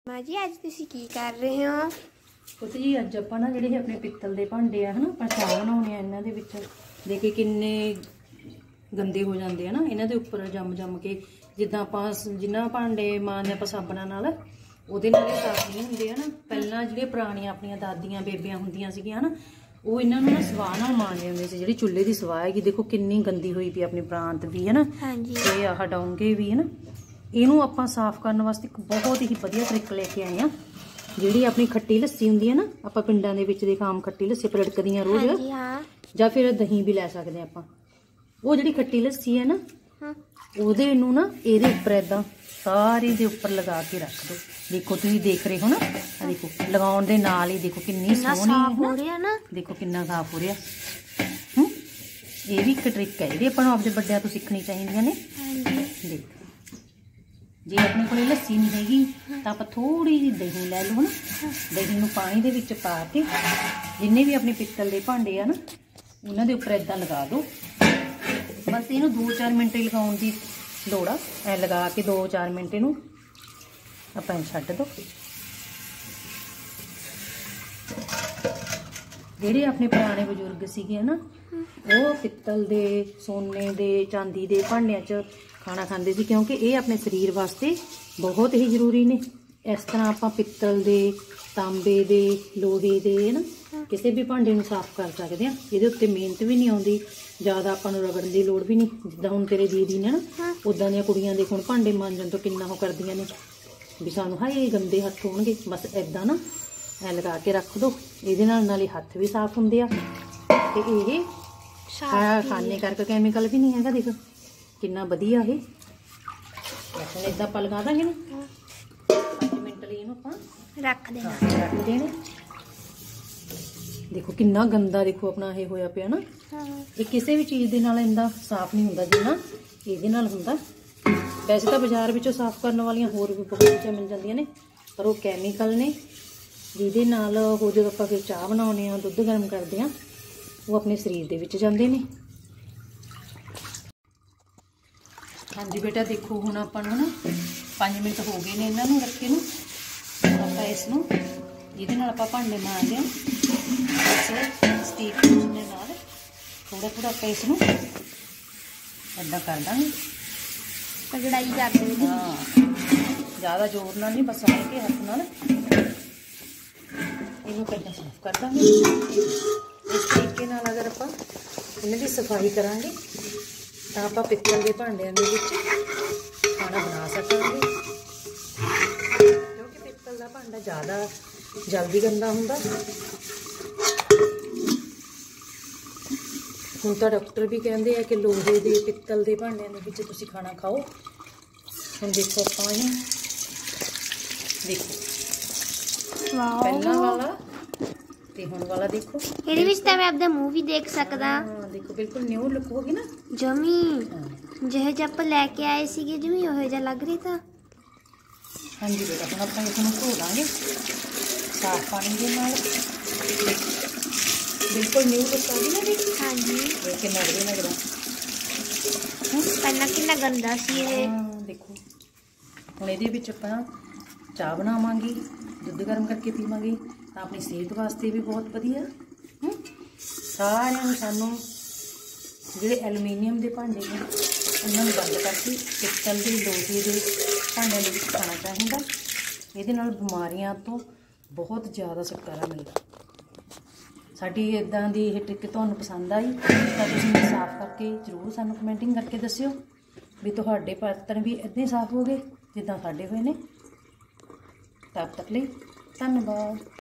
माँ जी अज तुसीं की कर रहे हो? पुत जी अज आपां ना जिहड़े अपने पित्तल दे भांडे आ हना चाह बनाउणे आ इन्हां दे विच देखिए किन्ने गंदे हो जाते हैं ना इन्हां दे उपर जम जम के जिद्दां आपां जिन्हां भांडे मांजदे आपां साबणां नाल ओहदे नाल साफ नहीं हुंदे है ना। पहलां जिहड़ियां पुराणियां अपणियां दादियां बेबियां हुंदियां सीगियां ना वो इन्हां नूं ना सवाह नाल मांजदे हुंदे सी। जिहड़ी चुल्हे दी सवाह हैगी देखो किन्नी गंदी हुई पई अपनी प्रांत भी है ना ते आह डोंगे भी है ना। इनू आपां साफ करने वास्ते एक बहुत ही वधिया तरीका लेके आए हैं। जिहड़ी अपनी खट्टी लस्सी हुंदी है ना आपां पिंडां दे विच देख आम खट्टी लस्सी पलटकदियां रोज जां फिर दही भी लै सकदे आपां। वो जिहड़ी खट्टी लस्सी है ना ओहदे नूं ना इहदे उपर इदां सारे दे उपर लगा के रख दो। देखो तुसीं देख रहे हो ना देखो लगाउण दे नाल ही देखो किन्नी सोहनी है ना। देखो किन्ना साफ हो रहा। ये भी एक ट्रिक है जिहड़ी आपां नूं आपदे वड्डिआं तों सीखनी चाहीदियां ने। देख जे अपने को लस्सी नहीं हैगी तो आप थोड़ी जी दही लै लो ना। दही नूं पानी दे विच पा के जिन्ने भी अपने पित्तल दे भांडे आ ना उन्हां दे उपर इदां लगा दो। बस इनू 2-4 मिनट ही लगाउण दी लोड़ आ। ऐ लगा के 2-4 मिनट इनू आपां छड्ड दो। जिहड़े अपने पुराने बजुर्ग सीगे ना वो पित्तल दे सोने दे चांदी दे भांडियां च खाना खांदे सी क्योंकि ये अपने शरीर वास्ते बहुत ही जरूरी ने। इस तरह आपां पित्तल दे तांबे दे लोहे दे ना किसी भी भांडे नूं साफ कर सकते हैं। इहदे उत्ते मेहनत भी नहीं आउंदी ज़्यादा आपां नूं रगड़न दी लोड़ भी नहीं। जिद्दां हुण तेरे दीदी ने ना उदां दियां कुड़ियां देख हुण भांडे मांजण तो किन्ना ओह करदियां ने भी सानूं हाए गंदे हत्थ होणगे। बस इदां ना ऐ लगा के रख दो। इहदे नाल नाले हत्थ भी साफ हुंदे आ ते इह खाने करके कैमिकल भी नहीं हैगा। देखो किन्ना वधिया है। वैसे इदां आपां लगा दांगे ना 5 मिनट लई इहनूं आपां रख देना। देखो किन्ना गंदा देखो अपना ये होया पिया ना। ये किसी भी चीज़ दे नाल इंदा साफ नहीं हुंदा जिन्ना इहदे नाल हुंदा। वैसे तो बाजार विचों साफ करने वालियां होर भी बहुत चीज़ां मिल जांदियां ने पर वो कैमिकल ने जिहदे नाल वो जो आपां फिर चाह बनाउने आ दुध गर्म करदे आ वो अपने शरीर दे विच जांदे ने। हाँ जी बेटा देखो हुण आपां नूं ना 5 मिनट हो गए ने इन्हां नूं रखे नूं। आपां इस नूं जिहदे नाल आपां भांडे मांजदे आ इस स्टील ब्रश दे नाल थोड़ा थोड़ा आपां इस नूं इदां कर दांगे। कढ़ाई कर दे। हाँ ज़्यादा जोर नाल नहीं बस हल्के हत्थ नाल इनू इदां साफ कर दांगे। इस तरीके नाल अगर आपां इन्हां दी सफाई करांगे तो आपां पित्तल दे भांडिਆਂ ਦੇ ਵਿੱਚ खाना बना सकांगे। क्योंकि पित्तल दा भांडा ज़्यादा जल्दी गंदा हुंदा। हुण तां डॉक्टर भी कहंदे आ कि लोहे दे पित्तल दे भांडिਆਂ ਦੇ ਵਿੱਚ तुसीं खाना खाओ। हुण देखो आपां इहनूं देखो पहला वाला ते हुण वाला देखो ਇਹਦੇ ਵਿੱਚ ਤਾਂ ਮੈਂ ਆਪਦਾ ਮੂੰਹ ਵੀ ਦੇਖ ਸਕਦਾ। हाँ देखो बिल्कुल न्यू लुक होगी ना जमी ਜਿਹੋ ਜਿਹਾ ਆਪਾਂ ਲੈ ਕੇ ਆਏ ਸੀਗੇ ਜਮੀ ਉਹੋ ਜਿਹਾ ਲੱਗ ਰਹੀ ਤਾਂ। हाँ जी बेटा हम आप इसमें धो देंगे साफ पानी के नाल बिल्कुल न्यू लुक आ गई ना। हाँ जी कितना बढ़िया लगदा। पहला कितना गंदा सी ये। देखो हुण इहदे विच आपां चाह बनावांगे दुध गर्म करके पीवांगे तो अपनी सेहत वास्ते भी बहुत वधिया। सारिਆਂ ਨੂੰ ਸਾਨੂੰ ਜਿਹੜੇ एलूमीनियम ਦੇ ਭਾਂਡੇ ਨੇ ਉਹਨਾਂ ਨੂੰ ਬੰਦ ਕਰਕੇ ਪਿੱਤਲ ਦੇ ਲੋਹੇ ਦੇ ਭਾਂਡਿਆਂ ਦੇ ਵਿੱਚ ਖਾਣਾ ਚਾਹੀਦਾ। ਇਹਦੇ ਨਾਲ ਬਿਮਾਰੀਆਂ ਤੋਂ ਬਹੁਤ ਜ਼ਿਆਦਾ ਛੁਟਕਾਰਾ ਮਿਲਦਾ। ਸਾਡੀ ਇਦਾਂ ਦੀ ਇਹ ਟ੍ਰਿਕ ਤੁਹਾਨੂੰ ਪਸੰਦ ਆਈ ਤਾਂ ਤੁਸੀਂ ਸਾਫ਼ ਕਰਕੇ ਜ਼ਰੂਰ ਸਾਨੂੰ ਕਮੈਂਟਿੰਗ ਕਰਕੇ ਦੱਸਿਓ ਵੀ ਤੁਹਾਡੇ ਬਰਤਨ ਵੀ ਇੱਦਾਂ ਸਾਫ਼ ਹੋ ਗਏ ਜਿੱਦਾਂ ਸਾਡੇ ਹੋਏ ਨੇ। ਤਦ ਤੱਕ ਲਈ ਧੰਨਵਾਦ।